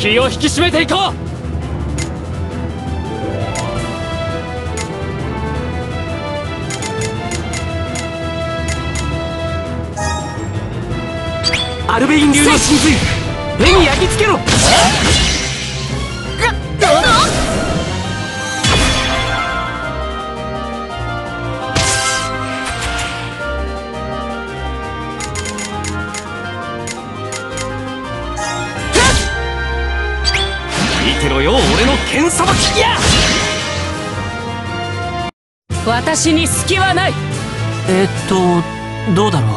気を引き締めていこう。アルベイン流の神髄、手に焼き付けろ。見てろよ、俺の剣さばきや。 私に隙はない。 どうだろう。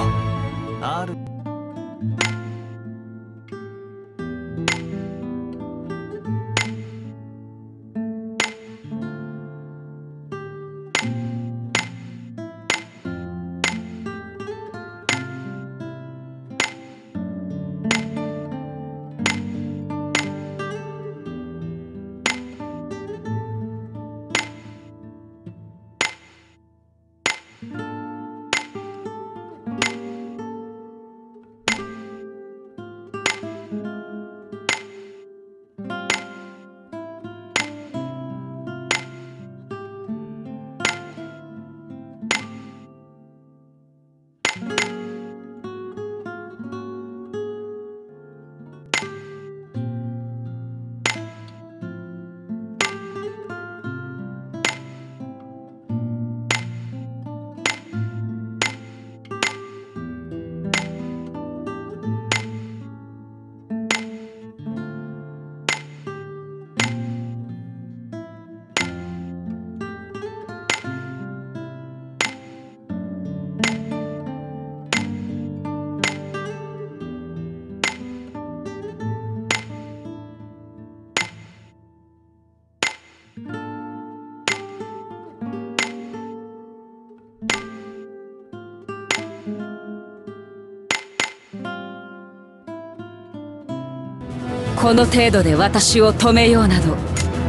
この程度で私を止めようなど。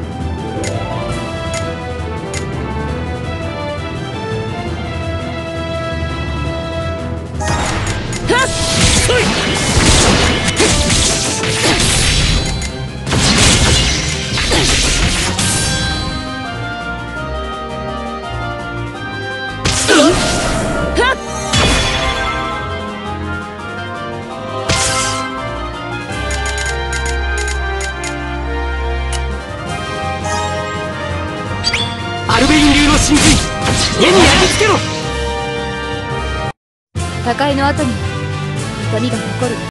アルベイン流の神髄、手に焼き付けろ。 戦いの後に痛みが残る。